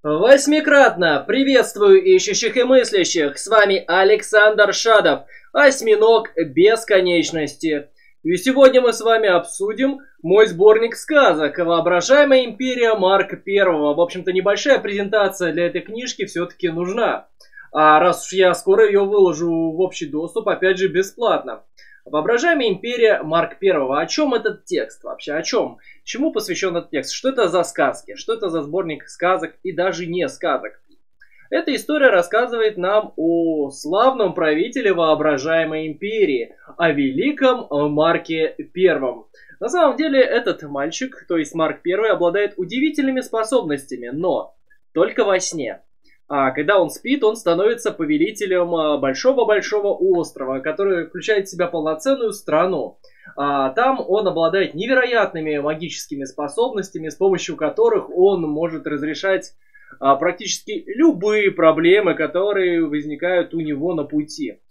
Восьмикратно приветствую ищущих и мыслящих. С вами Александр Шадов, осьминог бесконечности. И сегодня мы с вами обсудим мой сборник сказок «Воображаемая империя» Марка Первого. В общем-то, небольшая презентация для этой книжки все-таки нужна. А раз уж я скоро ее выложу в общий доступ, опять же, бесплатно. «Воображаемая империя» Марк Первого. О чем этот текст вообще? О чем? Чему посвящен этот текст? Что это за сказки? Что это за сборник сказок и даже не сказок? Эта история рассказывает нам о славном правителе воображаемой империи, о великом Марке Первом. На самом деле этот мальчик, то есть Марк Первый, обладает удивительными способностями, но только во сне. А когда он спит, он становится повелителем большого-большого острова, который включает в себя полноценную страну. Там он обладает невероятными магическими способностями, с помощью которых он может разрешать практически любые проблемы, которые возникают у него на пути.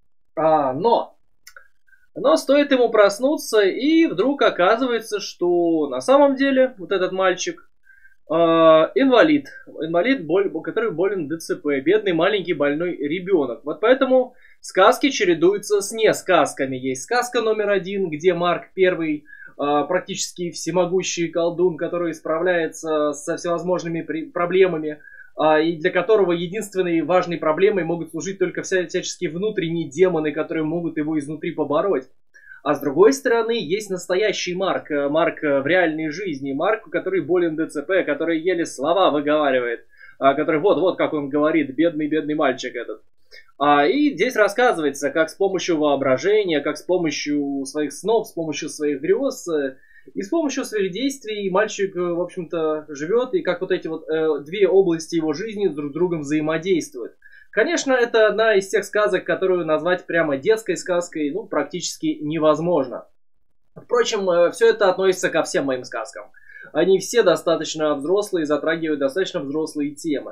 Но стоит ему проснуться, и вдруг оказывается, что на самом деле вот этот мальчик инвалид, который болен ДЦП, бедный маленький больной ребенок. Вот поэтому сказки чередуются с несказками. Есть сказка номер 1, где Марк Первый практически всемогущий колдун, который справляется со всевозможными проблемами, и для которого единственной важной проблемой могут служить только всяческие внутренние демоны, которые могут его изнутри побороть. А с другой стороны, есть настоящий Марк в реальной жизни, Марк, который болен ДЦП, который еле слова выговаривает, который вот как он говорит, бедный мальчик этот. И здесь рассказывается, как с помощью воображения, как с помощью своих снов, с помощью своих грез и с помощью своих действий мальчик, в общем-то, живет, и как вот эти вот две области его жизни друг с другом взаимодействуют. Конечно, это одна из тех сказок, которую назвать прямо детской сказкой, практически невозможно. Впрочем, все это относится ко всем моим сказкам. Они все достаточно взрослые, затрагивают достаточно взрослые темы.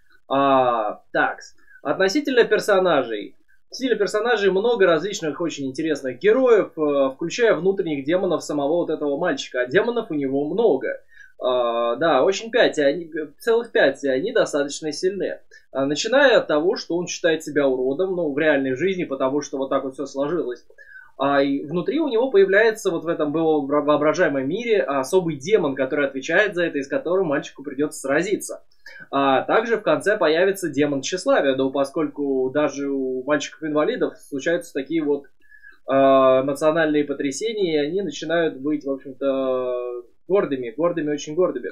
Относительно персонажей. Много различных очень интересных героев, включая внутренних демонов самого вот этого мальчика. А демонов у него много. Очень целых 5, и они достаточно сильны. Начиная от того, что он считает себя уродом, в реальной жизни, потому что вот так вот все сложилось. И внутри у него появляется вот в этом воображаемом мире особый демон, который отвечает за это, и с которым мальчику придется сразиться. Также в конце появится демон тщеславия, поскольку даже у мальчиков-инвалидов случаются такие вот эмоциональные потрясения, и они начинают быть, в общем-то, гордыми, очень гордыми.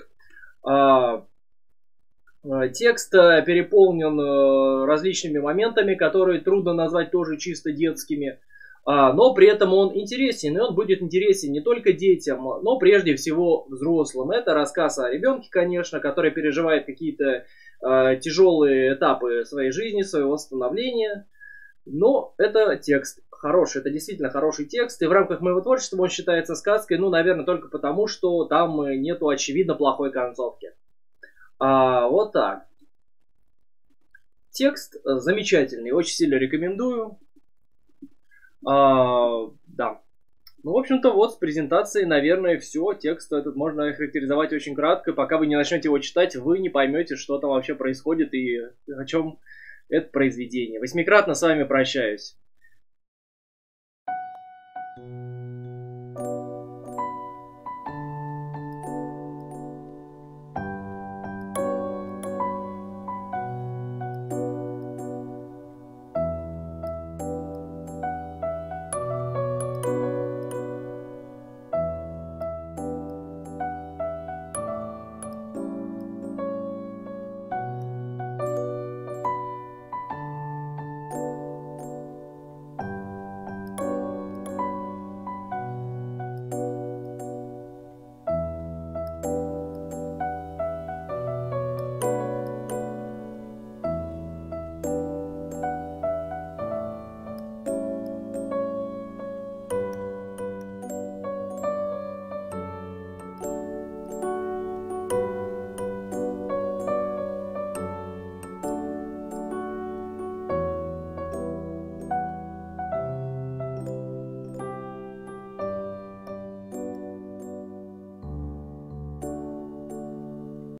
Текст переполнен различными моментами, которые трудно назвать тоже чисто детскими, но при этом он интересен, и он будет интересен не только детям, но прежде всего взрослым. Это рассказ о ребенке, конечно, который переживает какие-то тяжелые этапы своей жизни, своего становления, но это текст хороший, это действительно хороший текст, и в рамках моего творчества он считается сказкой, наверное, только потому, что там нету очевидно плохой концовки. Вот так. Текст замечательный, очень сильно рекомендую. Да. В общем-то, вот с презентацией, наверное, все. Текст этот можно характеризовать очень кратко. Пока вы не начнете его читать, вы не поймете, что там вообще происходит и о чем это произведение. Восьмикратно с вами прощаюсь.